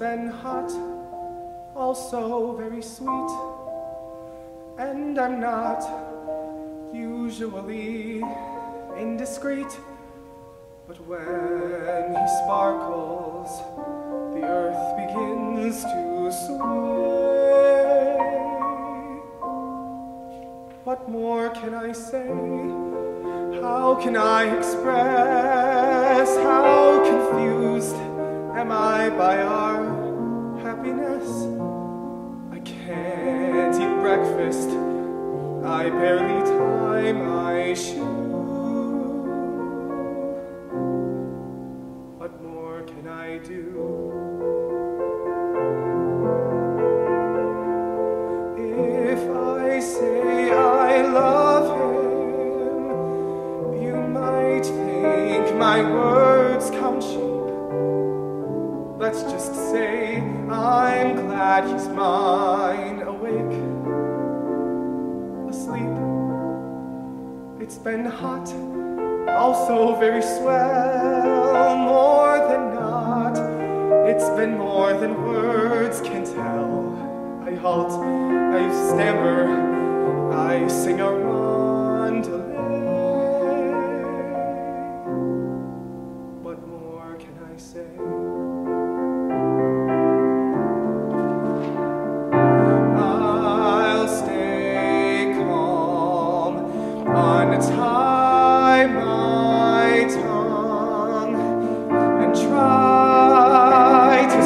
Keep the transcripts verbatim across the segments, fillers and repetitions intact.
been hot, also very sweet, and I'm not usually indiscreet, but when he sparkles, the earth begins to sway. What more can I say? How can I express how confused am I by our happiness? I can't eat breakfast, I barely tie my shoe. What more can I do? If I say I love him, you might think my words come cheap. Let's just say I'm glad he's mine, awake, asleep. It's been hot, also very swell, more than not. It's been more than words can tell. I halt, I stammer, I sing a roundelay. What more can I say? I'll stay calm, untie my tongue, and try to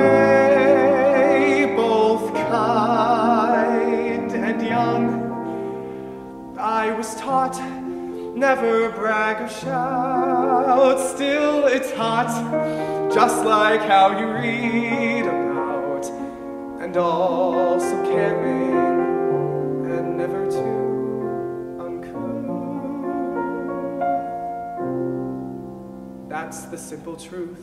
stay both kind and young. I was taught never brag or shout, still it's hot, just like how you read about, and also caring and never too uncouth. That's the simple truth.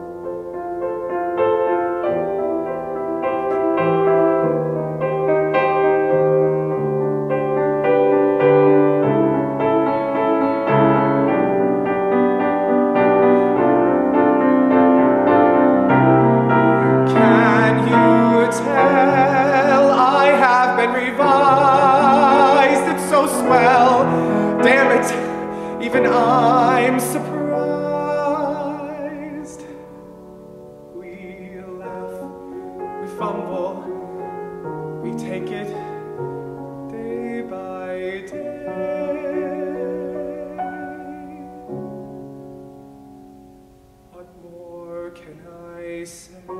Even I'm surprised. We laugh, we fumble, we take it day by day. What more can I say?